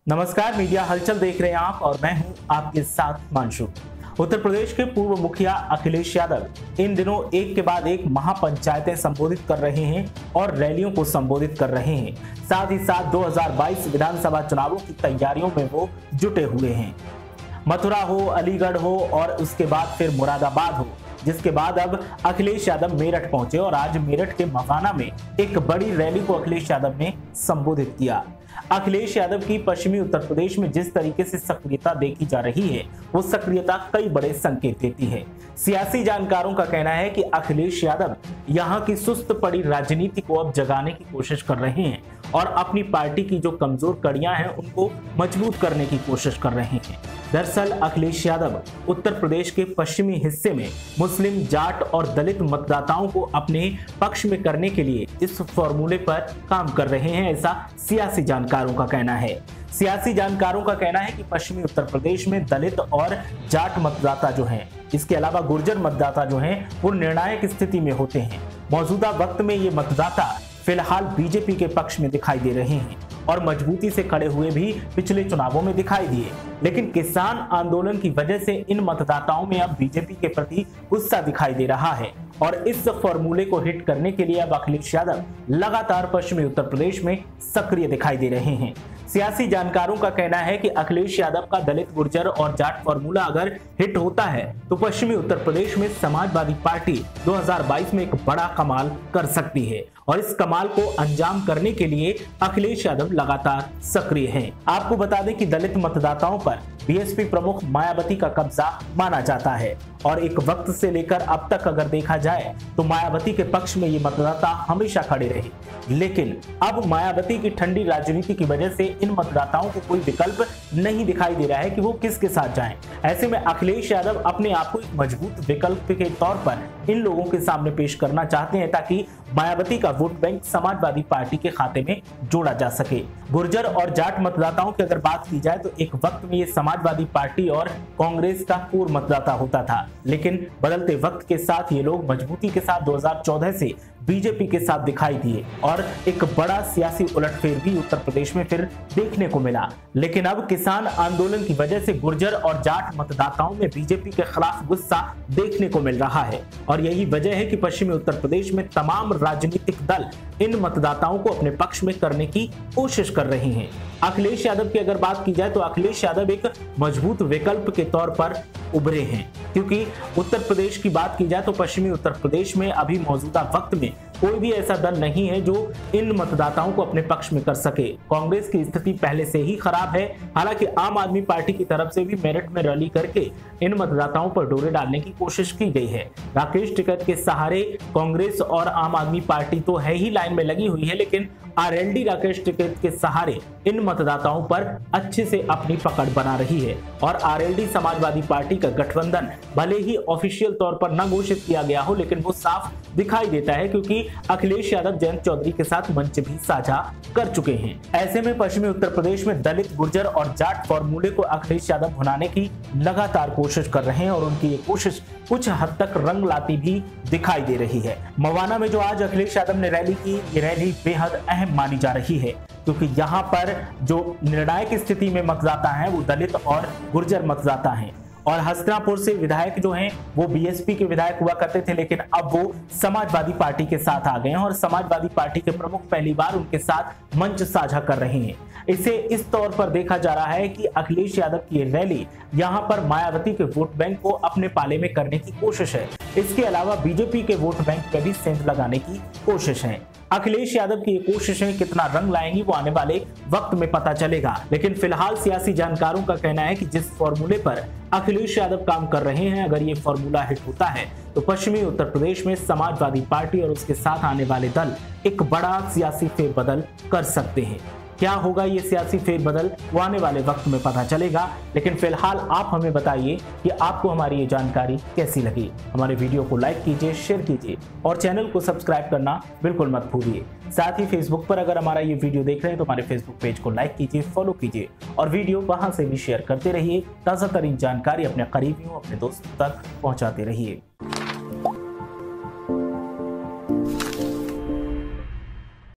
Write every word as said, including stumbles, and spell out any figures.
नमस्कार, मीडिया हलचल देख रहे हैं आप और मैं हूं आपके साथ मानशु। उत्तर प्रदेश के पूर्व मुखिया अखिलेश यादव इन दिनों एक के बाद एक महापंचायतें संबोधित कर रहे हैं और रैलियों को संबोधित कर रहे हैं। साथ ही साथ दो हज़ार बाईस विधानसभा चुनावों की तैयारियों में वो जुटे हुए हैं। मथुरा हो, अलीगढ़ हो और उसके बाद फिर मुरादाबाद हो, जिसके बाद अब अखिलेश यादव मेरठ पहुंचे और आज मेरठ के मवाना में एक बड़ी रैली को अखिलेश यादव ने संबोधित किया। अखिलेश यादव की पश्चिमी उत्तर प्रदेश में जिस तरीके से सक्रियता देखी जा रही है, वो सक्रियता कई बड़े संकेत देती है। सियासी जानकारों का कहना है कि अखिलेश यादव यहां की सुस्त पड़ी राजनीति को अब जगाने की कोशिश कर रहे हैं और अपनी पार्टी की जो कमजोर कड़ियां हैं उनको मजबूत करने की कोशिश कर रहे हैं। दरअसल अखिलेश यादव उत्तर प्रदेश के पश्चिमी हिस्से में मुस्लिम, जाट और दलित मतदाताओं को अपने पक्ष में करने के लिए इस फॉर्मूले पर काम कर रहे हैं, ऐसा सियासी जानकारों का कहना है। सियासी जानकारों का कहना है कि पश्चिमी उत्तर प्रदेश में दलित और जाट मतदाता जो हैं, इसके अलावा गुर्जर मतदाता जो हैं, वो निर्णायक स्थिति में होते हैं। मौजूदा वक्त में ये मतदाता फिलहाल बीजेपी के पक्ष में दिखाई दे रहे हैं और मजबूती से खड़े हुए भी पिछले चुनावों में दिखाई दिए, लेकिन किसान आंदोलन की वजह से इन मतदाताओं में अब बीजेपी के प्रति गुस्सा दिखाई दे रहा है और इस फॉर्मूले को हिट करने के लिए अब अखिलेश यादव लगातार पश्चिमी उत्तर प्रदेश में सक्रिय दिखाई दे रहे हैं। सियासी जानकारों का कहना है कि अखिलेश यादव का दलित, गुर्जर और जाट फॉर्मूला अगर हिट होता है तो पश्चिमी उत्तर प्रदेश में समाजवादी पार्टी दो हज़ार बाईस में एक बड़ा कमाल कर सकती है और इस कमाल को अंजाम करने के लिए अखिलेश यादव लगातार सक्रिय हैं। आपको बता दें कि दलित मतदाताओं पर बीएसपी प्रमुख मायावती का कब्जा माना जाता है और एक वक्त से लेकर अब तक अगर देखा जाए तो मायावती के पक्ष में ये मतदाता हमेशा खड़े रहे, लेकिन अब मायावती की ठंडी राजनीति की वजह से इन मतदाताओं को कोई विकल्प नहीं दिखाई दे रहा है कि वो किसके साथ जाएं। ऐसे में अखिलेश यादव अपने आप को एक मजबूत विकल्प के तौर पर इन लोगों के सामने पेश करना चाहते हैं ताकि मायावती का वोट बैंक समाजवादी पार्टी के खाते में जोड़ा जा सके। गुर्जर और जाट मतदाताओं की अगर बात की जाए तो एक वक्त में ये समाजवादी पार्टी और कांग्रेस का पूर्व मतदाता होता था, लेकिन बदलते वक्त के साथ ये लोग मजबूती के साथ दो हज़ार चौदह से बीजेपी के साथ दिखाई दिए और एक बड़ा सियासी उलटफेर भी उत्तर प्रदेश में फिर देखने को मिला। लेकिन अब किसान आंदोलन की वजह से गुर्जर और जाट मतदाताओं में बीजेपी के खिलाफ गुस्सा देखने को मिल रहा है और यही वजह है कि पश्चिमी उत्तर प्रदेश में तमाम राजनीतिक दल इन मतदाताओं को अपने पक्ष में करने की कोशिश कर रहे हैं। अखिलेश यादव की अगर बात की जाए तो अखिलेश यादव एक मजबूत विकल्प के तौर पर उभरे हैं, क्योंकि उत्तर प्रदेश की बात की जाए तो पश्चिमी उत्तर प्रदेश में अभी मौजूदा वक्त में कोई भी ऐसा दल नहीं है जो इन मतदाताओं को अपने पक्ष में कर सके। कांग्रेस की स्थिति पहले से ही खराब है, हालांकि आम आदमी पार्टी की तरफ से भी मेरठ में रैली करके इन मतदाताओं पर डोरे डालने की कोशिश की गई है। राकेश टिकैत के सहारे कांग्रेस और आम आदमी पार्टी तो है ही लाइन में लगी हुई है, लेकिन आरएलडी राकेश टिकैत के सहारे इन मतदाताओं पर अच्छे से अपनी पकड़ बना रही है और आरएलडी समाजवादी पार्टी का गठबंधन भले ही ऑफिशियल तौर पर न घोषित किया गया हो, लेकिन वो साफ दिखाई देता है क्योंकि अखिलेश यादव जयंत चौधरी के साथ मंच भी साझा कर चुके हैं। ऐसे में पश्चिमी उत्तर प्रदेश में दलित, गुर्जर और जाट फॉर्मूले को अखिलेश यादव भुनाने की लगातार कोशिश कर रहे हैं और उनकी ये कोशिश कुछ हद तक रंग लाती भी दिखाई दे रही है। मवाना में जो आज अखिलेश यादव ने रैली की, ये रैली बेहद अहम मानी जा रही है क्योंकि यहाँ पर जो निर्णायक स्थिति में मतदाता हैं वो दलित और गुर्जर मतदाता हैं और हस्तिनापुर से विधायक जो हैं वो बीएसपी के विधायक हुआ करते थे, लेकिन अब वो समाजवादी पार्टी के साथ आ गए हैं और समाजवादी पार्टी के प्रमुख पहली बार उनके साथ मंच साझा कर रहे हैं। इसे इस तौर पर देखा जा रहा है कि अखिलेश यादव की रैली यहां पर मायावती के वोट बैंक को अपने पाले में करने की कोशिश है। इसके अलावा बीजेपी के वोट बैंक पे भी सेंध लगाने की कोशिश है। अखिलेश यादव की ये कोशिशें कितना रंग लाएंगी वो आने वाले वक्त में पता चलेगा, लेकिन फिलहाल सियासी जानकारों का कहना है कि जिस फॉर्मूले पर अखिलेश यादव काम कर रहे हैं, अगर ये फॉर्मूला हिट होता है तो पश्चिमी उत्तर प्रदेश में समाजवादी पार्टी और उसके साथ आने वाले दल एक बड़ा सियासी फेरबदल कर सकते हैं। क्या होगा ये सियासी फेरबदल वो आने वाले वक्त में पता चलेगा, लेकिन फिलहाल आप हमें बताइए कि आपको हमारी ये जानकारी कैसी लगी। हमारे वीडियो को लाइक कीजिए, शेयर कीजिए और चैनल को सब्सक्राइब करना बिल्कुल मत भूलिए। साथ ही फेसबुक पर अगर हमारा ये वीडियो देख रहे हैं तो हमारे फेसबुक पेज को लाइक कीजिए, फॉलो कीजिए और वीडियो वहां से भी शेयर करते रहिए। ताज़ा तरीन जानकारी अपने करीबियों, अपने दोस्तों तक पहुंचाते रहिए।